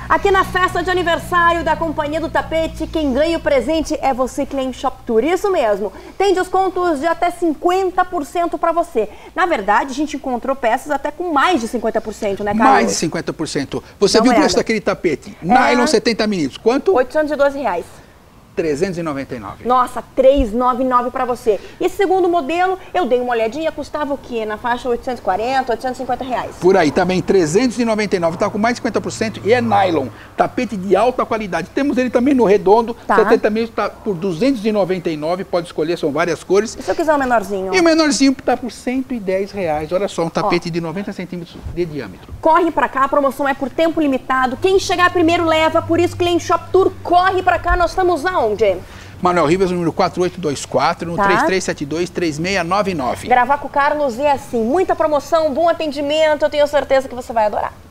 Aqui na festa de aniversário da Companhia do Tapete, quem ganha o presente é você, Clean Shop Tour. Isso mesmo, tem descontos de até 50% para você. Na verdade, a gente encontrou peças até com mais de 50%, né, Carlos? Mais de 50%. Você viu o preço daquele tapete? Nylon 70 milímetros. Quanto? R$ 812. 399. Nossa, 399 para você. E esse segundo modelo, eu dei uma olhadinha, custava o quê? Na faixa 840, 850 reais. Por aí, também 399, tá com mais de 50% e é nylon, tapete de alta qualidade. Temos ele também no redondo, 70 milímetros, tá por 299, pode escolher, são várias cores. E se eu quiser o menorzinho? E o menorzinho tá por 110 reais, olha só, um tapete de 90 centímetros de diâmetro. Corre pra cá, a promoção é por tempo limitado, quem chegar primeiro leva, por isso Clean Shop Tour, corre pra cá, nós estamos aonde? Manuel Ribas, número 4824, no 3372-3699. Gravar com o Carlos é assim, muita promoção, bom atendimento, eu tenho certeza que você vai adorar.